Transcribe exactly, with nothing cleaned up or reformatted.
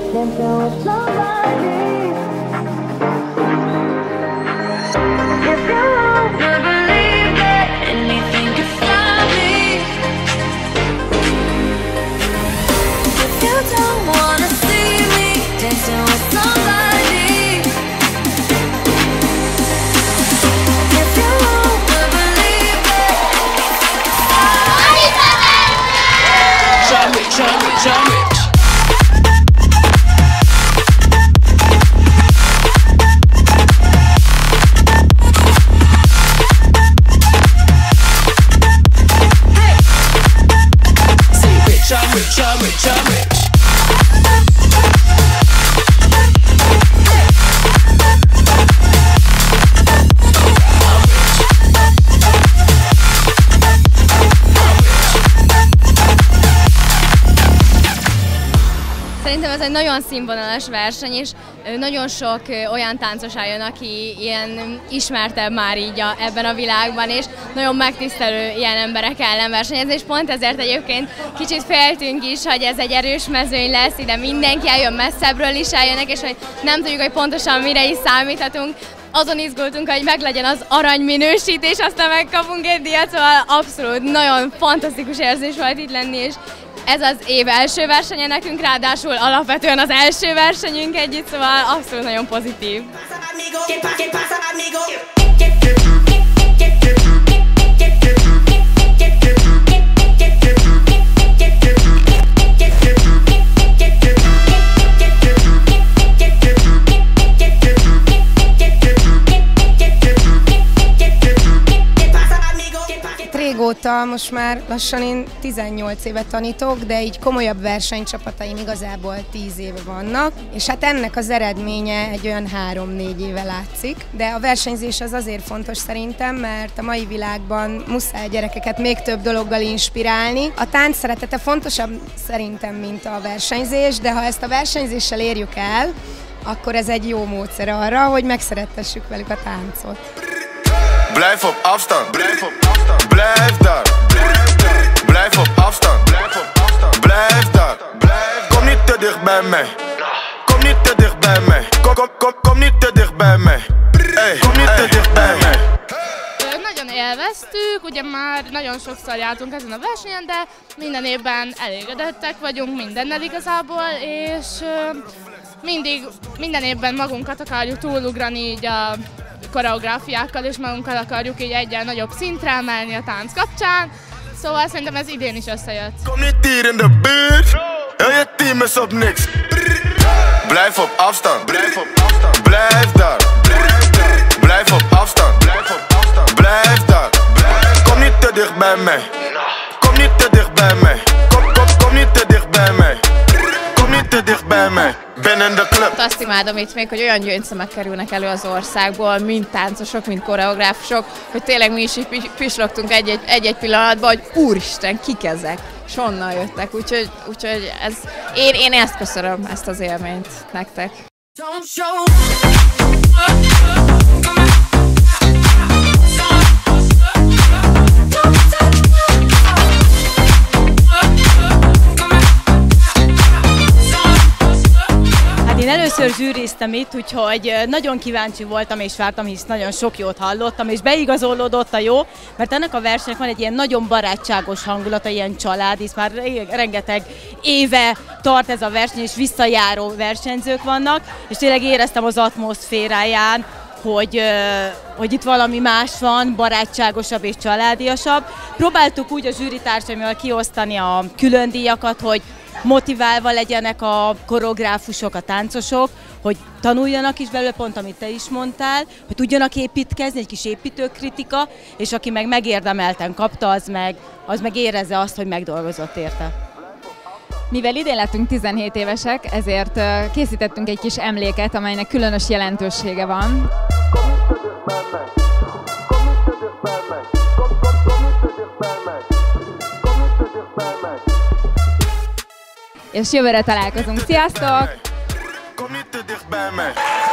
dancing with somebody. If you wanna believe that anything could stop me, if you don't wanna see me dancing with somebody, if you wanna believe that anything could stop me. Jump it, jump it, jump it. Jump it, jump it, jump it. Szerintem ez egy nagyon színvonalas verseny, és nagyon sok olyan táncos álljon, aki ilyen ismertebb már így a, ebben a világban, és nagyon megtisztelő ilyen emberek ellen versenyezni, és pont ezért egyébként kicsit féltünk is, hogy ez egy erős mezőny lesz, ide mindenki eljön, messzebbről is eljönnek, és hogy nem tudjuk, hogy pontosan mire is számíthatunk. Azon izgultunk, hogy meglegyen az arany minősítés, aztán megkapunk egy díjat, szóval abszolút nagyon fantasztikus érzés volt itt lenni, és ez az év első versenye nekünk, ráadásul alapvetően az első versenyünk együtt, szóval abszolút nagyon pozitív. Régóta, most már lassan én tizennyolc éve tanítok, de így komolyabb versenycsapataim igazából tíz éve vannak, és hát ennek az eredménye egy olyan három-négy éve látszik, de a versenyzés az azért fontos szerintem, mert a mai világban muszáj gyerekeket még több dologgal inspirálni. A tánc szeretete fontosabb szerintem, mint a versenyzés, de ha ezt a versenyzéssel érjük el, akkor ez egy jó módszer arra, hogy megszerettessük velük a táncot. Blijf op afstand, blijf op afstand, blijf daar, blijf op afstand, blijf op afstand, blijf daar, kom niet te dicht bij mij, kom niet te dicht bij mij, kom, kom, kom, kom niet te dicht bij mij, hey, kom niet te dicht bij mij. Nagyon élveztük, ugye már nagyon sokszor jártunk ezen a versenyen, de minden évben elégedettek vagyunk mindennel igazából, és mindig, minden évben magunkat akarjuk túlugrani így a koreográfiákkal, és magunkat akarjuk így egyen nagyobb szintre emelni a tánc kapcsán, szóval szerintem ez idén is összejött. Kom niet hier in de buurt, heel je team is op niks. Blijf op afstand, blijf op afstand, blijf daar, blijf op afstand, blijf op afstand, blijf daar. Kom niet te dicht bij mij, kom niet te dicht bij mij, kom, kom, kom niet te dicht bij mij, kom niet te dicht bij mij. Azt imádom itt még, hogy olyan gyöngyszemek kerülnek elő az országból, mind táncosok, mind koreográfusok, hogy tényleg mi is így pislogtunk egy-egy pillanatban, hogy úristen, kik ezek, és honnan jöttek, úgyhogy, úgyhogy ez, én, én ezt köszönöm, ezt az élményt nektek. Én először zsűriztem itt, úgyhogy nagyon kíváncsi voltam és vártam, hisz nagyon sok jót hallottam, és beigazolódott a jó, mert ennek a versenynek van egy ilyen nagyon barátságos hangulata, ilyen család, hisz már rengeteg éve tart ez a verseny, és visszajáró versenyzők vannak, és tényleg éreztem az atmoszféráján, hogy, hogy itt valami más van, barátságosabb és családiasabb. Próbáltuk úgy a zsűritársaimmal kiosztani a külön díjakat, hogy motiválva legyenek a koreográfusok, a táncosok, hogy tanuljanak is belőle, pont amit te is mondtál, hogy tudjanak építkezni, egy kis építőkritika, és aki meg megérdemelten kapta, az meg, az meg érezze azt, hogy megdolgozott érte. Mivel idén lettünk tizenhét évesek, ezért készítettünk egy kis emléket, amelynek különös jelentősége van. És jövőre találkozunk. Sziasztok!